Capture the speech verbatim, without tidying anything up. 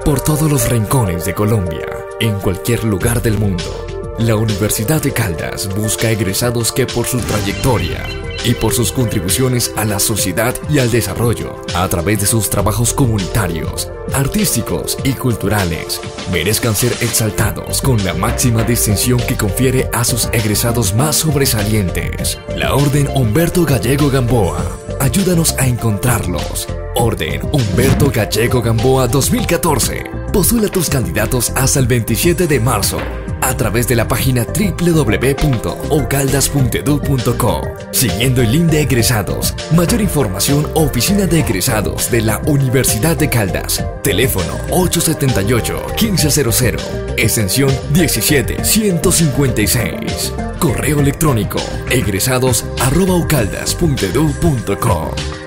por todos los rincones de Colombia, en cualquier lugar del mundo. La Universidad de Caldas busca egresados que por su trayectoria y por sus contribuciones a la sociedad y al desarrollo, a través de sus trabajos comunitarios, artísticos y culturales, merezcan ser exaltados con la máxima distinción que confiere a sus egresados más sobresalientes. La Orden Humberto Gallego Gamboa. Ayúdanos a encontrarlos. Orden Humberto Gallego Gamboa dos mil catorce. Postula tus candidatos hasta el veintisiete de marzo a través de la página doble u doble u doble u punto ocaldas punto edu punto co. Siguiendo el link de egresados. Mayor información, Oficina de Egresados de la Universidad de Caldas. Teléfono ocho siete ocho, uno cinco cero cero. Extensión diecisiete ciento cincuenta y seis. Correo electrónico egresados arroba ocaldas punto edu punto co.